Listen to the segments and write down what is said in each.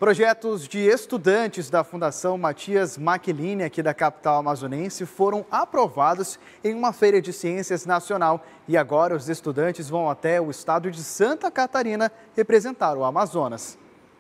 Projetos de estudantes da Fundação Matias Maquiline, aqui da capital amazonense, foram aprovados em uma feira de ciências nacional. E agora os estudantes vão até o estado de Santa Catarina representar o Amazonas.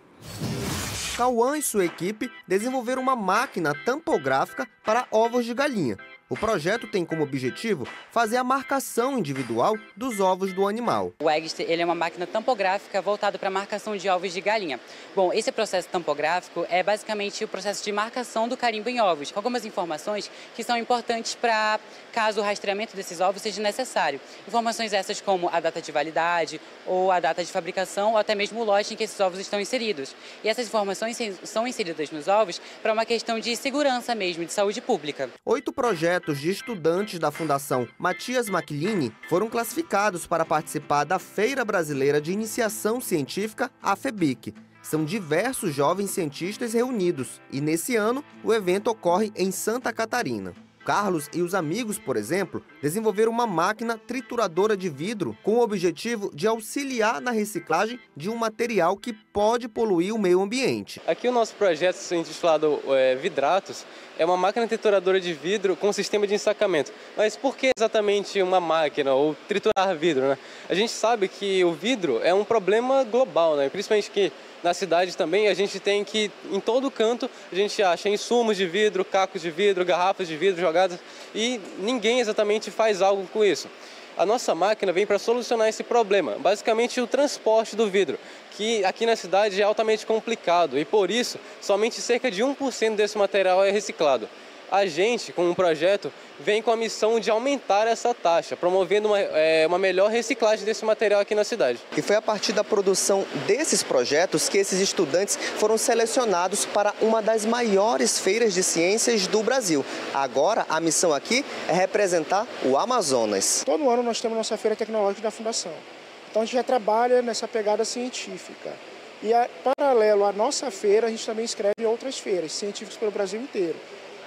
Cauã e sua equipe desenvolveram uma máquina tampográfica para ovos de galinha. O projeto tem como objetivo fazer a marcação individual dos ovos do animal. O Egster, ele é uma máquina tampográfica voltada para a marcação de ovos de galinha. Bom, esse processo tampográfico é basicamente o processo de marcação do carimbo em ovos, com algumas informações que são importantes para caso o rastreamento desses ovos seja necessário. Informações essas como a data de validade, ou a data de fabricação, ou até mesmo o lote em que esses ovos estão inseridos. E essas informações são inseridas nos ovos para uma questão de segurança mesmo, de saúde pública. 8 projetos de estudantes da Fundação Matias Maquiline foram classificados para participar da Feira Brasileira de Iniciação Científica, a FEBIC. São diversos jovens cientistas reunidos e, nesse ano, o evento ocorre em Santa Catarina. Carlos e os amigos, por exemplo, desenvolveram uma máquina trituradora de vidro com o objetivo de auxiliar na reciclagem de um material que pode poluir o meio ambiente. Aqui o nosso projeto, intitulado Vidratos, é uma máquina trituradora de vidro com sistema de ensacamento. Mas por que exatamente uma máquina ou triturar vidro, né? A gente sabe que o vidro é um problema global, né? Principalmente que na cidade também a gente tem que, em todo canto, a gente acha insumos de vidro, cacos de vidro, garrafas de vidro jogadas e ninguém exatamente faz algo com isso. A nossa máquina vem para solucionar esse problema, basicamente o transporte do vidro, que aqui na cidade é altamente complicado e por isso somente cerca de 1% desse material é reciclado. A gente, com um projeto, vem com a missão de aumentar essa taxa, promovendo uma melhor reciclagem desse material aqui na cidade. E foi a partir da produção desses projetos que esses estudantes foram selecionados para uma das maiores feiras de ciências do Brasil. Agora, a missão aqui é representar o Amazonas. Todo ano nós temos nossa feira tecnológica da Fundação. Então a gente já trabalha nessa pegada científica. E, paralelo à nossa feira, a gente também inscreve outras feiras científicas pelo Brasil inteiro.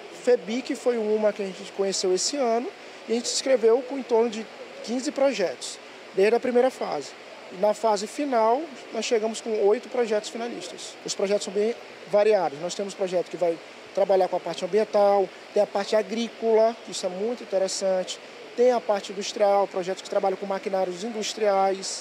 FEBIC foi uma que a gente conheceu esse ano e a gente se inscreveu com em torno de 15 projetos, desde a primeira fase. E na fase final, nós chegamos com 8 projetos finalistas. Os projetos são bem variados. Nós temos projeto que vai trabalhar com a parte ambiental, tem a parte agrícola, que isso é muito interessante, tem a parte industrial, projetos que trabalham com maquinários industriais,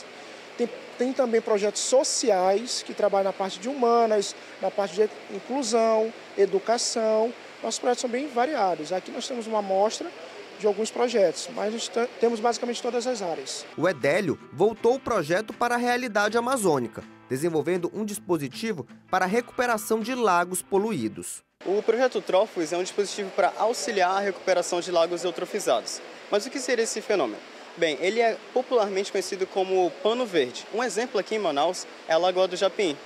tem também projetos sociais, que trabalham na parte de humanas, na parte de inclusão, educação. Nossos projetos são bem variados. Aqui nós temos uma amostra de alguns projetos, mas nós temos basicamente todas as áreas. O Edélio voltou o projeto para a realidade amazônica, desenvolvendo um dispositivo para a recuperação de lagos poluídos. O projeto Trófugos é um dispositivo para auxiliar a recuperação de lagos eutrofizados. Mas o que seria esse fenômeno? Bem, ele é popularmente conhecido como pano verde. Um exemplo aqui em Manaus é a Lagoa do Japim.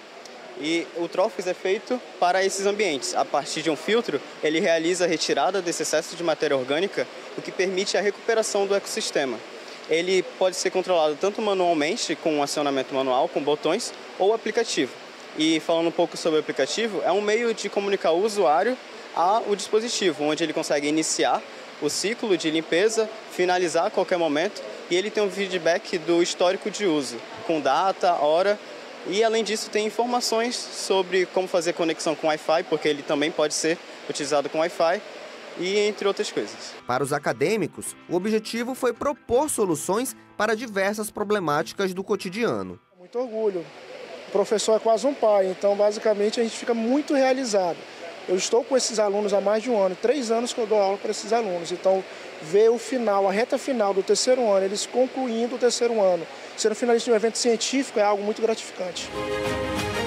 E o Trófugos é feito para esses ambientes. A partir de um filtro, ele realiza a retirada desse excesso de matéria orgânica, o que permite a recuperação do ecossistema. Ele pode ser controlado tanto manualmente, com um acionamento manual, com botões, ou aplicativo. E falando um pouco sobre o aplicativo, é um meio de comunicar o usuário ao dispositivo, onde ele consegue iniciar o ciclo de limpeza, finalizar a qualquer momento, e ele tem um feedback do histórico de uso, com data, hora. E, além disso, tem informações sobre como fazer conexão com Wi-Fi, porque ele também pode ser utilizado com Wi-Fi, e entre outras coisas. Para os acadêmicos, o objetivo foi propor soluções para diversas problemáticas do cotidiano. Muito orgulho. O professor é quase um pai, então, basicamente, a gente fica muito realizado. Eu estou com esses alunos há mais de um ano, 3 anos que eu dou aula para esses alunos. Então, ver o final, a reta final do terceiro ano, eles concluindo o terceiro ano, sendo finalista de um evento científico é algo muito gratificante.